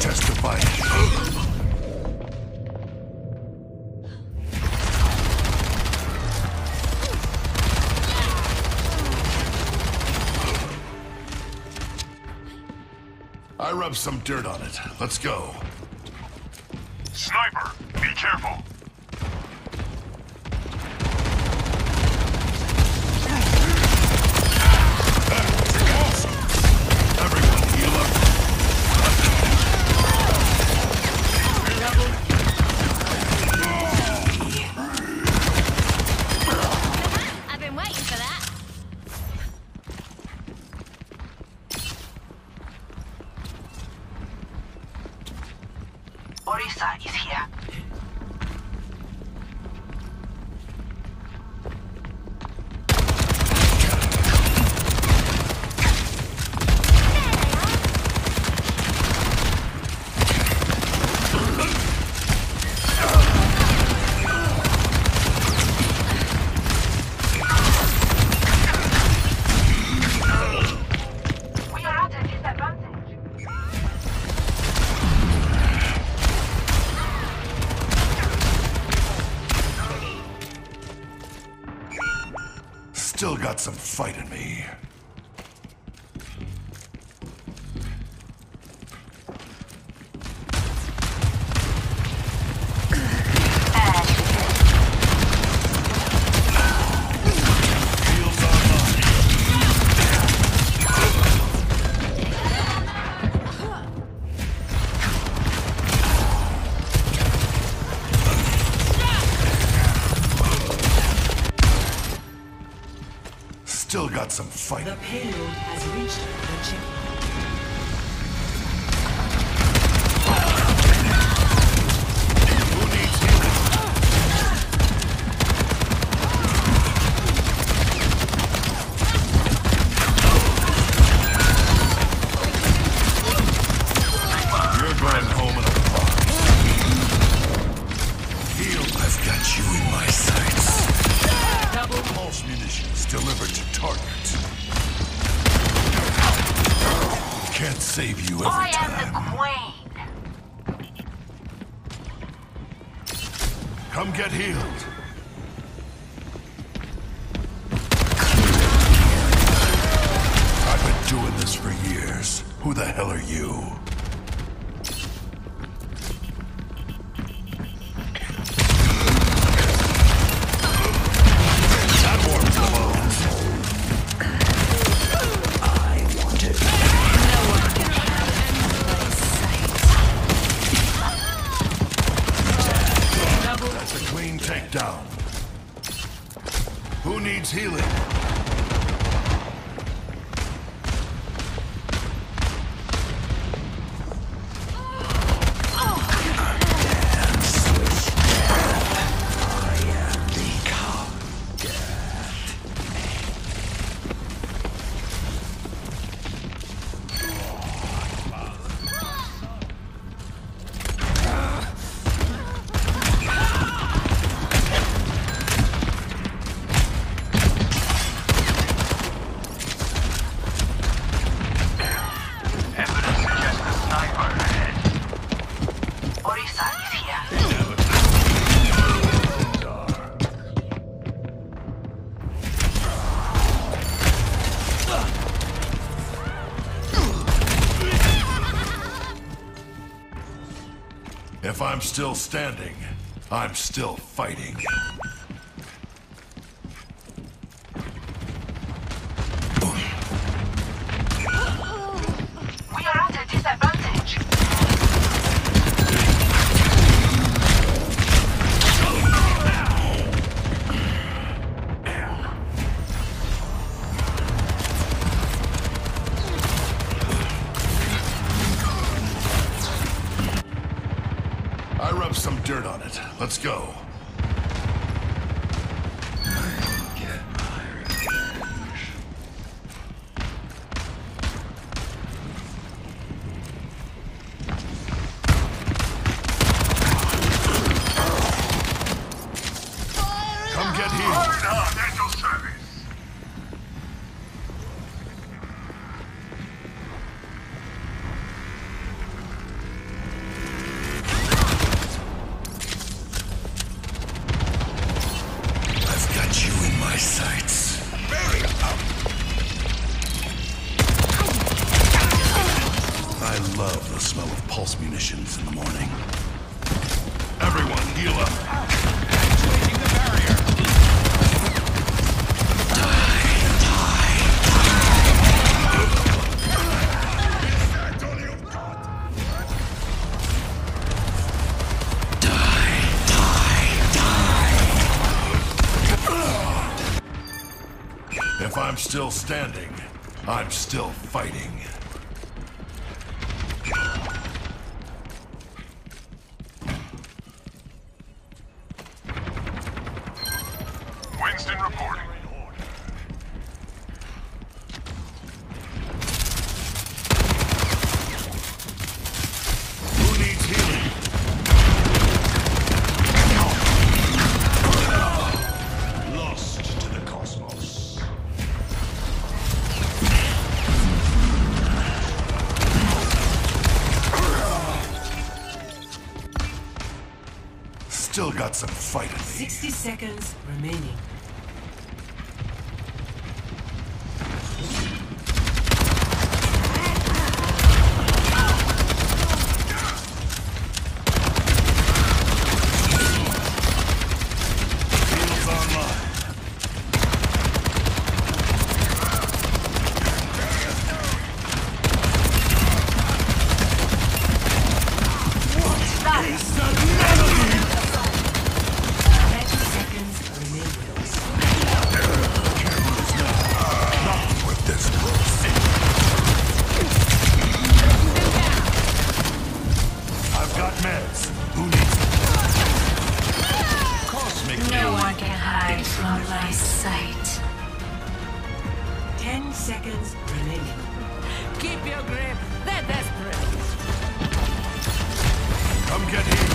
Testify. I rubbed some dirt on it. Let's go. Sniper, be careful. Everyone heal up. I've been waiting for that. Orisa is here. We are at a disadvantage. Still got some fight in me. Shields online. Still got some fight. The payload has reached the checkpoint. Who needs healing? You're going home in a box. Heal. I've got you in my sights. Pulse munitions delivered to target. Can't save you every I time. am the queen. Come get healed. I've been doing this for years. Who the hell are you? That warms the bones. That's a clean takedown. Who needs healing? Evidence suggests a sniper ahead. Orisa is here. If I'm still standing, I'm still fighting. We are at a disadvantage. I rubbed some dirt on it. Let's go. Come get healed. At your service. love the smell of pulse munitions in the morning. Everyone, heal up. Activating the barrier. If I'm still standing, I'm still fighting. Winston reporting. Who needs healing? Lost to the cosmos. Still got some fight in me. 60 seconds remaining. Shields online. It's a melody! 30 seconds remaining. Not with this bullshit. I've got meds. Who needs them? Cosmic No one can hide from my sight. 10 seconds remaining. Keep your grip. They're desperate. Come get healed.